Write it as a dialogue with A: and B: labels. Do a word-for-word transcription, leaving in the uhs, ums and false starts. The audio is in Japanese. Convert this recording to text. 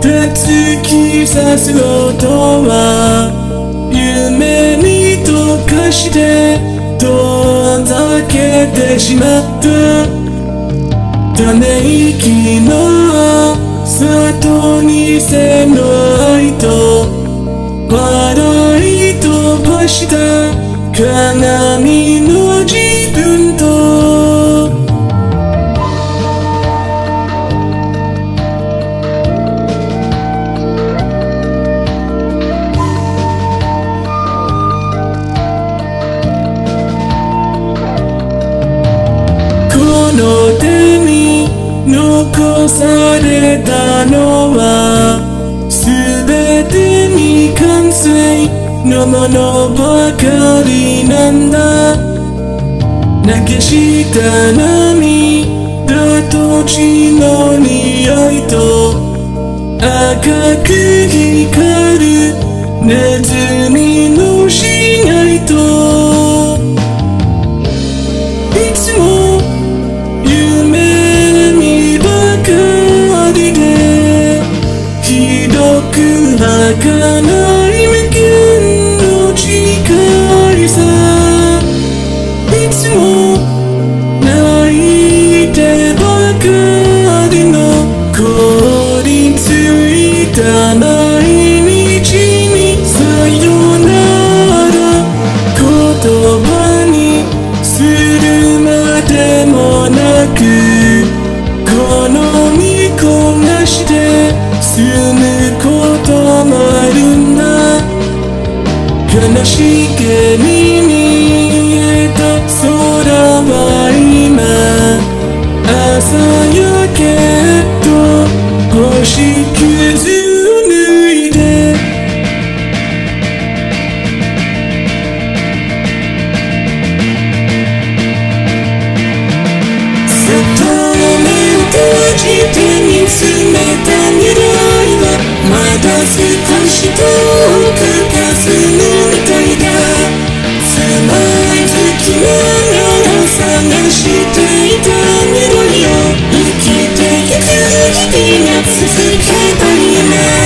A: 突き刺す音は夢に溶かして遠ざけてしまったため息の里にせの愛と笑い飛ばした鏡の自分とこの手に残されたのは全て未完成のものばかりなんだ投げした涙と血の匂いと赤く光るネズミの死骸といつも夢見ばかりでひどく儚い無限の誓いさいつも泣いてばかりの凍りついた毎日にさよなら言葉にするまでもなくこの見こなして済むこともあるんだ悲しげに見えた空は今朝焼けと星屑を脱いでそっと目を閉じて見つめた未来はまだ少し遠く霞むみたいだつまずきながら探していた未来を生きてゆく日々が続けばいいな